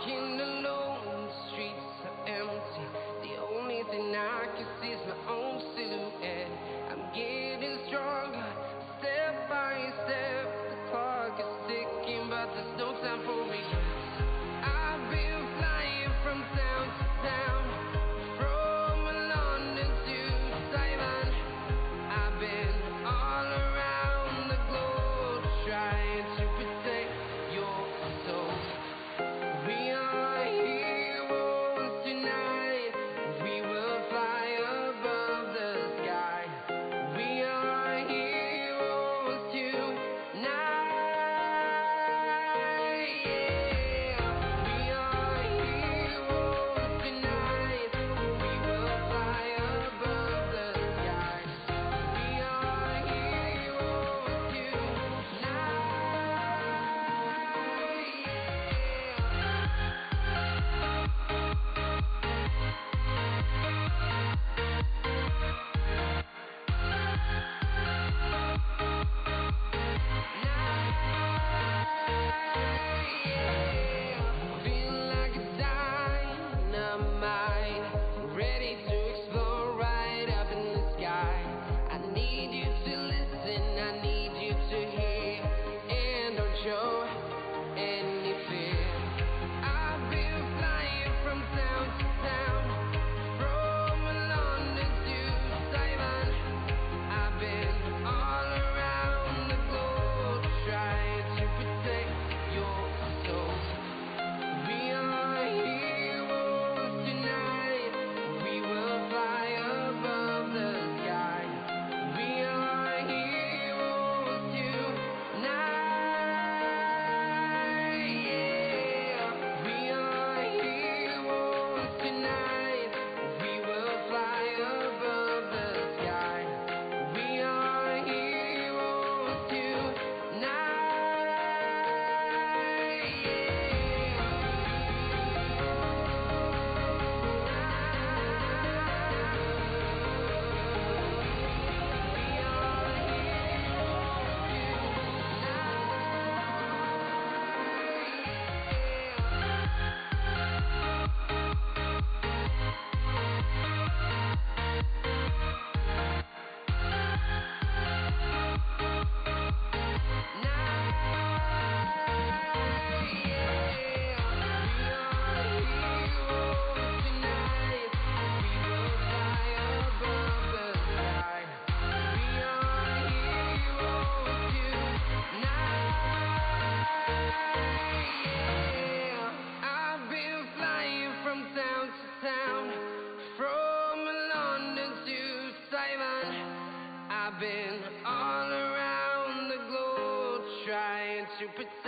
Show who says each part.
Speaker 1: walking alone, the streets are empty. The only thing I can see is my own silhouette. I'm getting stronger, step by step. The clock is ticking, but there's no time for regrets. I've been flying from town to town, from London to Taiwan. I've been all around the globe trying to protect your soul. We are heroes tonight. We will fly above the sky. We are heroes tonight. Yeah. We are heroes tonight. We will fly above the sky. We are heroes feel like a dynamite, ready to explode right up in the sky. I need you to listen, I need you to hear, and don't show any fear. I've been flying from town to town, from London to Taiwan. I've been all around the globe trying to protect your soul. We are heroes tonight. We will fly above the sky. We are heroes tonight. Yeah. We are heroes tonight. We will fly above the sky. We are heroes I've been flying from town to town, from London to Taiwan. I've been all around the globe trying to protect